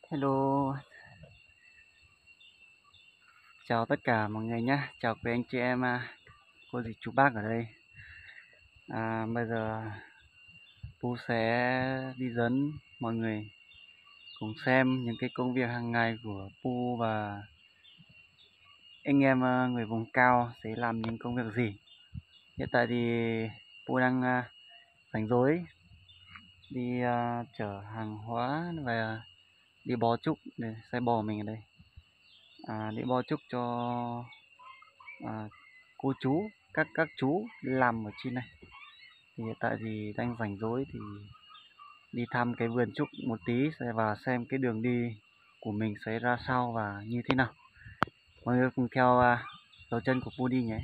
Hello, chào tất cả mọi người nhé, chào quý anh chị em, cô dì chú bác ở đây. Bây giờ Pu sẽ đi dẫn mọi người cùng xem những cái công việc hàng ngày của Pu và anh em người vùng cao sẽ làm những công việc gì. Hiện tại thì Pu đang rảnh rỗi đi chở hàng hóa và đi bó trúc để xe bò mình ở đây. Đi bó trúc cho cô chú các chú làm ở trên này. Thì hiện tại thì đang rảnh rỗi thì đi thăm cái vườn trúc một tí và xem cái đường đi của mình sẽ ra sao và như thế nào. Mọi người cùng theo dấu chân của Pu đi nhé.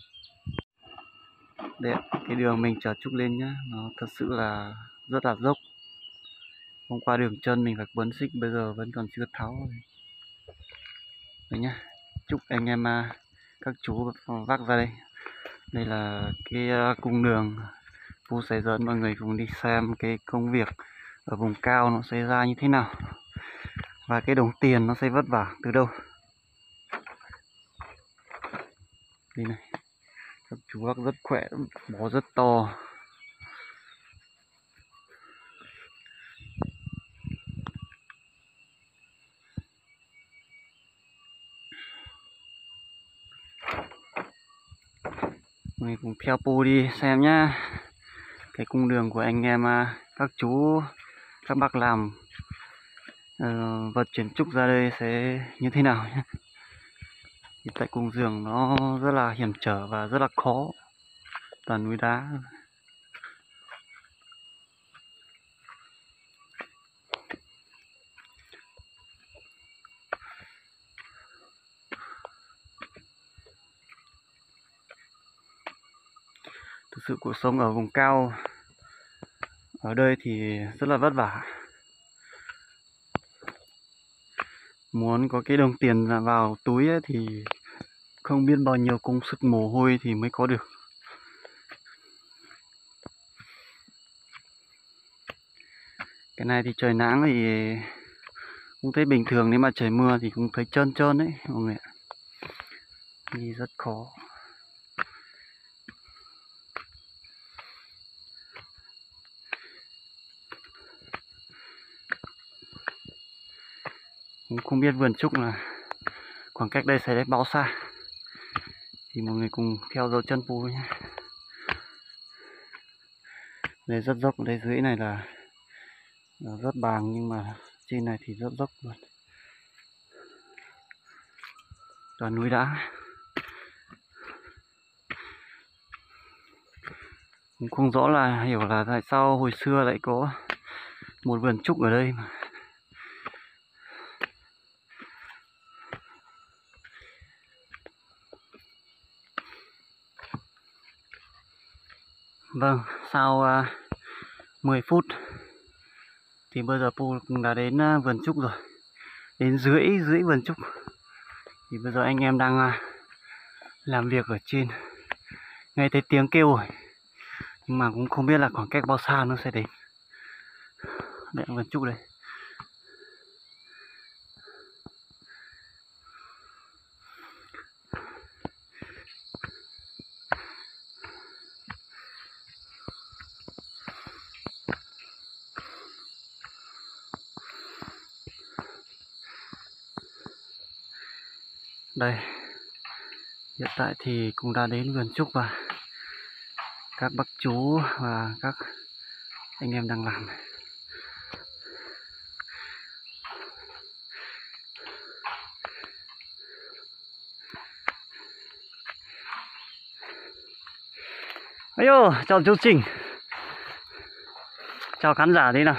Đây, cái đường mình chở trúc lên nhá, nó thật sự là rất là dốc. Hôm qua đường chân mình phải quấn xích, bây giờ vẫn còn chưa tháo. Đấy nhá, chúc anh em các chú vác ra đây. Đây là cái cung đường Pu sẽ dẫn mọi người cùng đi xem cái công việc ở vùng cao nó sẽ ra như thế nào và cái đồng tiền nó sẽ vất vả từ đâu. Đây này, các chú bác rất khỏe, bó rất to. Mình cùng theo Pu đi xem nhá, cái cung đường của anh em các chú các bác làm vận chuyển trúc ra đây sẽ như thế nào nhé. Thì tại cung đường nó rất là hiểm trở và rất là khó, toàn núi đá. Thực sự cuộc sống ở vùng cao ở đây thì rất là vất vả. Muốn có cái đồng tiền vào túi ấy thì không biết bao nhiêu công sức mồ hôi thì mới có được. Cái này thì trời nắng thì cũng thấy bình thường, nếu mà trời mưa thì cũng thấy trơn trơn đấy mọi người ạ. Đi rất khó. Cũng không biết vườn trúc là khoảng cách đây sẽ đến bao xa, thì mọi người cùng theo dấu chân Pu nhé. Đây rất dốc, đây dưới này là rất bằng, nhưng mà trên này thì rất dốc luôn, toàn núi đá. Cũng không rõ là hiểu là tại sao hồi xưa lại có một vườn trúc ở đây mà. Vâng, sau 10 phút thì bây giờ Pu cũng đã đến vườn trúc rồi, đến dưới vườn trúc. Thì bây giờ anh em đang làm việc ở trên, nghe thấy tiếng kêu rồi, nhưng mà cũng không biết là khoảng cách bao xa nó sẽ đến. Đây vườn trúc đây. Đây, hiện tại thì cũng đã đến vườn trúc và các bác chú và các anh em đang làm. Ayo, chào chú Trình, chào khán giả thế nào.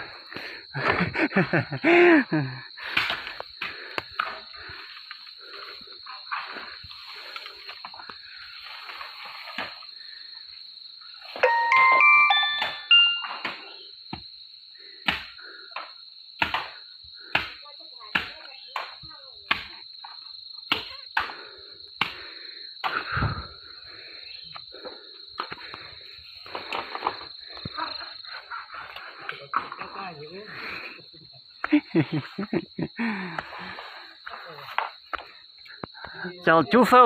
Chào chú Phâu.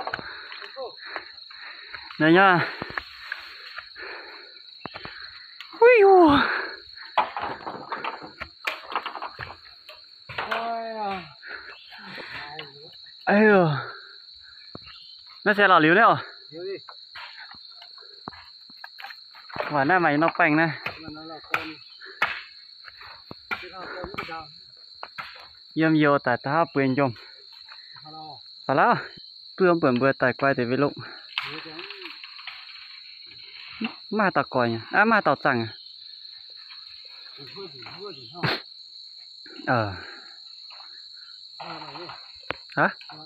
Đây nha. Ui ui. Ây ơ. Nó sẽ là liếu đấy à? Quả này mày nó bành này. Yếm nhiều tại ta quyền chồng. Phải đó. Bữa bữa tại quay để về lụng. Mà tao coi nhỉ. À mà tao chẳng à. Hả?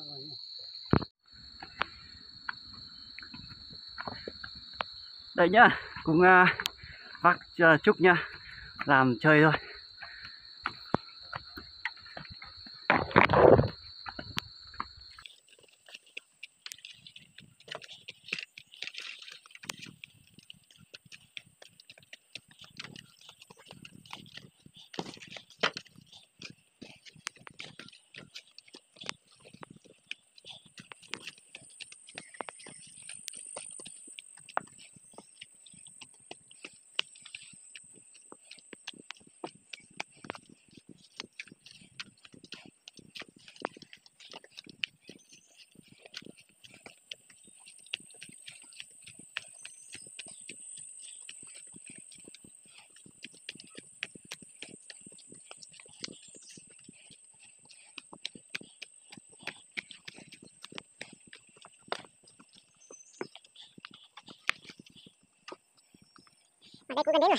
Đây nhá, cũng vác Trúc nha, làm chơi thôi. Ở đây cũng gần đến rồi.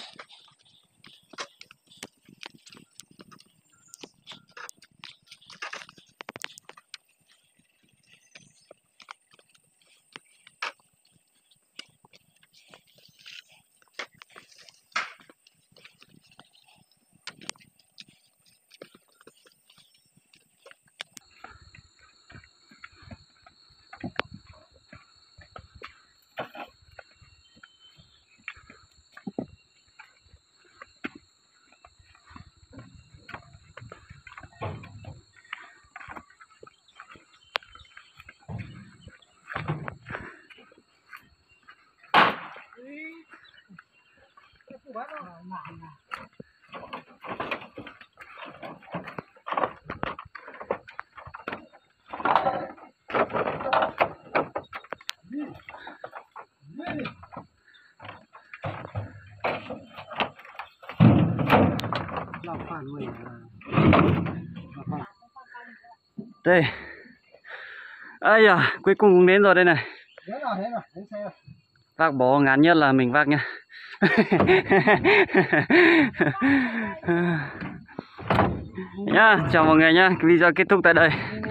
Đây. Ây da, cuối cùng cũng đến rồi đây này. Đến rồi, đến xe rồi. Vác bó ngắn nhất là mình vác nha. Nhá, chào mọi người nhá. Cái video kết thúc tại đây.